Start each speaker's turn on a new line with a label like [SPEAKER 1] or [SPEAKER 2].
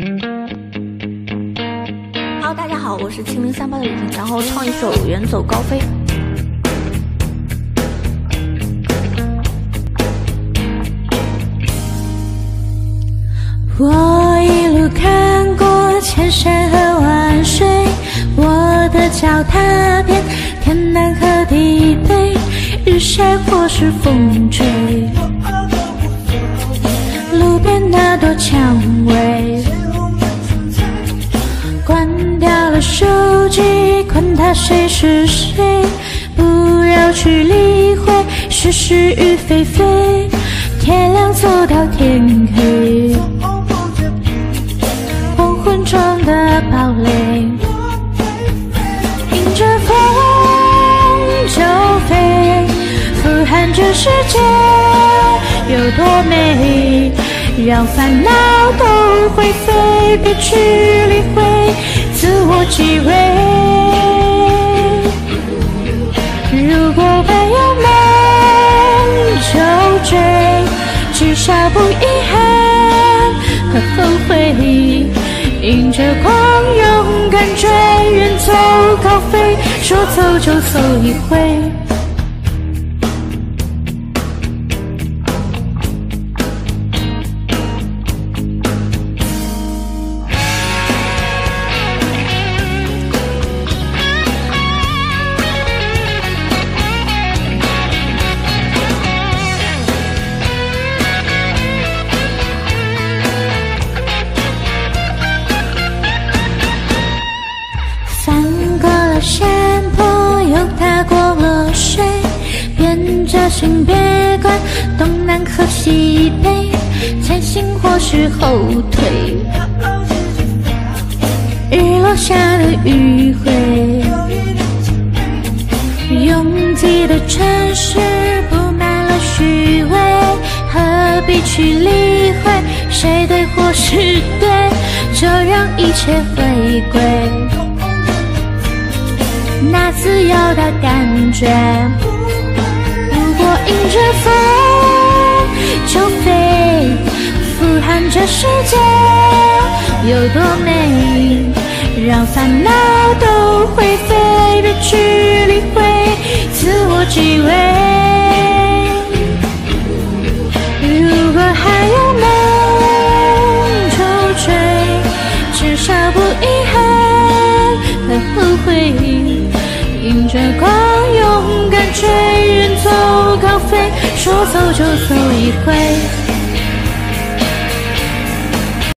[SPEAKER 1] Hello， 大家好，我是7038的雨婷，然后唱一首《远走高飞》。
[SPEAKER 2] 我一路看过千山和万水，我的脚踏遍天南和地北，日晒或是风吹，路边那朵蔷薇，关掉了手机，管他谁是谁，不要去理会是是与非非，天亮走到天黑，黄昏中的堡垒，迎着风就飞，俯瞰这世界有多美，让烦恼都灰飞，别去理会自我击溃。如果没有梦就追，至少不遗憾和后悔，迎着光勇敢追，远走高飞，说走就走一回。山坡又踏过了水，变着心别管东南和西北，前行或是后退，日落下的余晖，拥挤的城市布满了虚伪，何必去理会谁对或是对，就让一切回归那自由的感觉。如果迎着风就飞，俯瞰这世界有多美，让烦恼都灰飞，别去理会自我击溃。如果还有梦就追，至少不遗憾和后悔，迎着光勇敢追，远走高飞，说走就走一回。